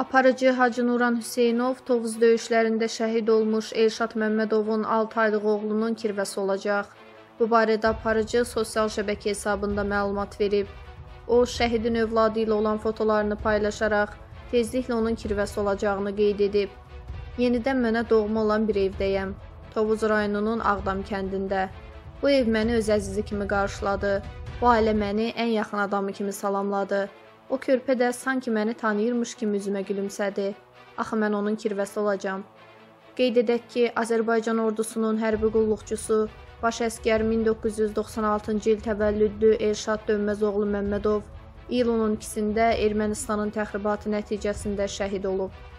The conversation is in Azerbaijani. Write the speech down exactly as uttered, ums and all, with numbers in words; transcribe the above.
Aparıcı Hacı Nuran Hüseynov Tovuz döyüşlərində şəhid olmuş Elşad Məmmədovun altı aylıq oğlunun kirvəsi olacaq. Bu barədə aparıcı sosial şəbəkə hesabında məlumat verib. O, şəhidin övladı ilə olan fotolarını paylaşaraq tezliklə onun kirvəsi olacağını qeyd edib. Yenidən mənə doğma olan bir evdəyəm. Tovuz rayonunun Ağdam kəndində. Bu ev məni öz əzizi kimi qarşıladı. Bu ailə məni ən yaxın adamı kimi salamladı. O körpə də sanki məni tanıyırmış kimi üzümə gülümsədi. Axı mən onun kirvəsi olacam. Qeyd edək ki, Azərbaycan ordusunun hərbi qulluqçusu, baş əskər min doqquz yüz doxsan altıncı il təvəllüdlü Elşad Dönməzoğlu Məmmədov iyulun on ikisində Ermənistanın təxribatı nəticəsində şəhid olub.